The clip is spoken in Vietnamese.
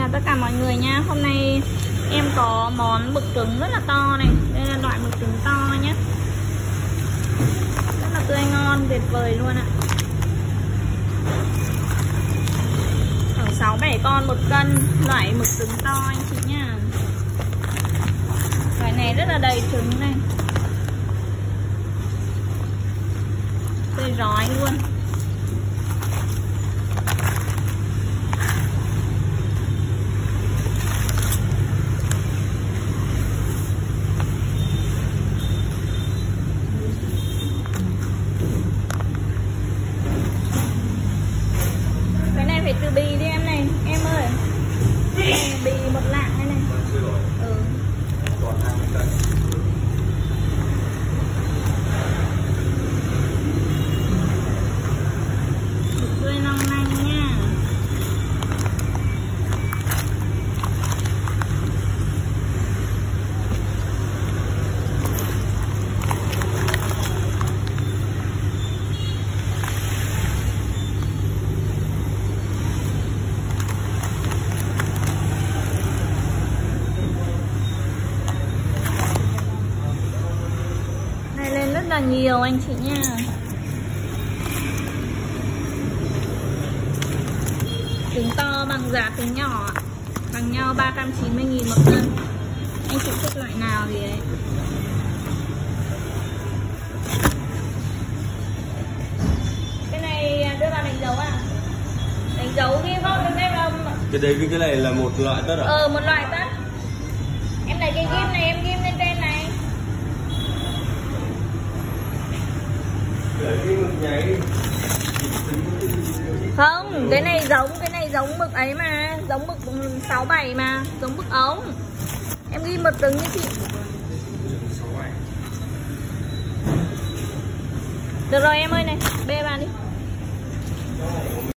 chào tất cả mọi người nha. Hôm nay em có món mực trứng rất là to này. Đây là loại mực trứng to nhé, rất là tươi ngon, tuyệt vời luôn ạ. Khoảng 6-7 con một cân, loại mực trứng to anh chị nha. Loại này rất là đầy trứng này, tươi rói luôn. Phải từ bì đi em này, em ơi. Đây, bì một lạng đây này. Ừ. Mực tươi long lanh nha. Lên rất là nhiều anh chị nha. Trứng to bằng giá trứng nhỏ, bằng nhau 390.000 một cân. Anh chị thích loại nào thì ấy. Cái này đưa vào đánh dấu à? Đánh dấu ghi không? Cái này cái đấy với cái này là một loại tất à? Một loại tất. Em lấy cái ghim này, em ghim lên trên này. Không, cái này giống mực ấy mà, giống mực 6-7 mà, giống mực ống. Em ghi mực trứng như chị. Được rồi em ơi này, bê vào đi.